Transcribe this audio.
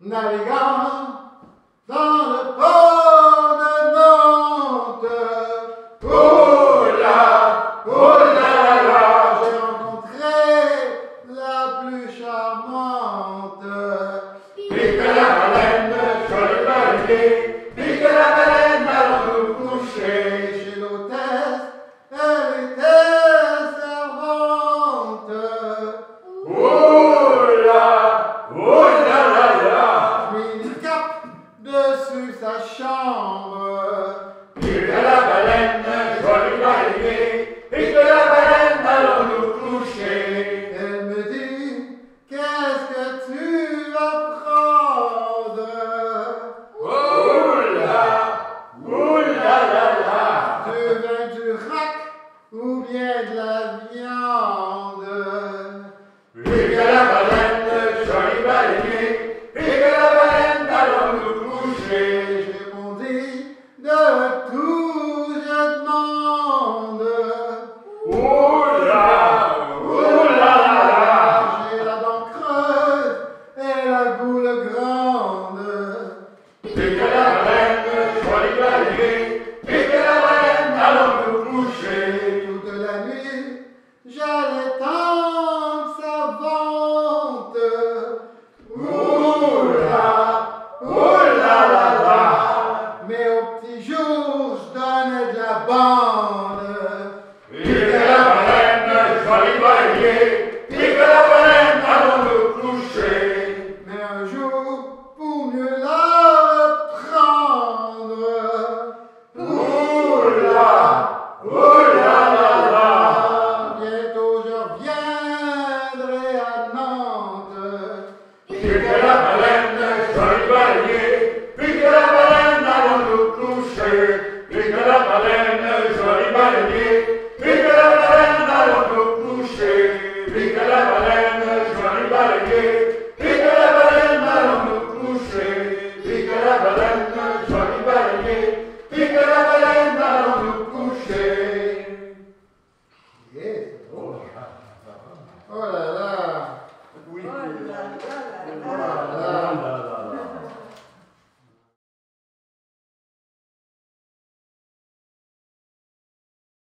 naviguant dans le port de Nantes. Oh là, j'ai rencontré la plus charmante. Pique la baleine, joli baleinier, pique la baleine, allons nous coucher. Chez l'hôtesse, elle était servante. Oh là là. Mis une cape dessus sa chambre. Pique la baleine, joli baleinier, pique la baleine, allons nous coucher. Elle me dit, qu'est-ce que tu vas prendre? Oh là là. Tu veux du rack ou bien de la viande? Pique la baleine, joli baleinier, pique la baleine, allons nous coucher. Je répondis, de tout je demande. Oh là là. J'ai la dent creuse et la boule grande. Pique la baleine, joli baleinier, pique la baleine, allons nous coucher. Toute la nuit, j'allais tendre sa vente. Oh là là. Mais au petit jour, je donnais de la bande. Pique la baleine, joli baleinier, pique la baleine, allons nous coucher. Mais un jour, pour mieux la reprendre, Oh là là. bientôt je reviendrai à Nantes. Pique la baleine, joli baleinier, pique la baleine, allons nous coucher. Pique la baleine, joli baleinier, pique la baleine, allons nous coucher. Pique la baleine, joli baleinier,